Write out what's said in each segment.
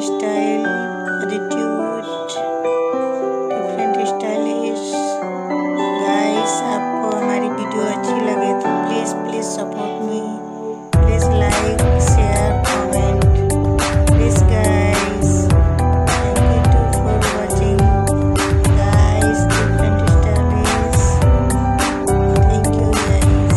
Style, attitude, different stylish. Guys, आपको हमारी video अच्छी लगे तो please support me. Please like, share, comment. Please guys, thank you too for watching. Guys, different stylish. Thank you guys.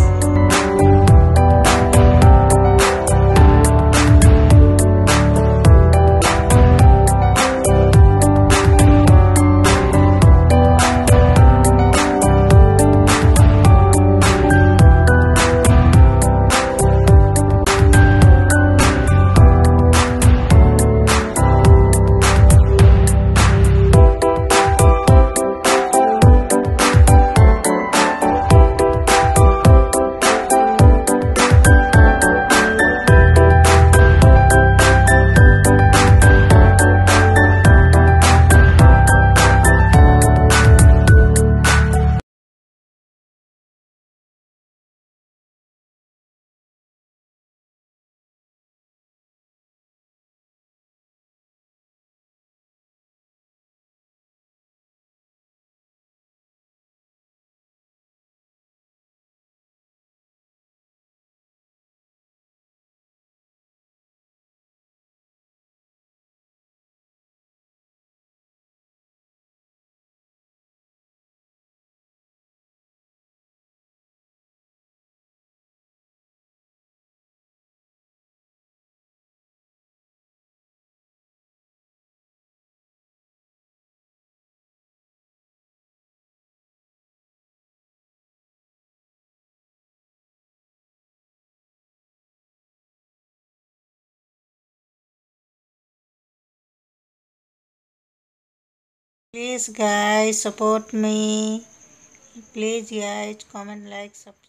Please guys, support me. Please guys, comment, like, subscribe.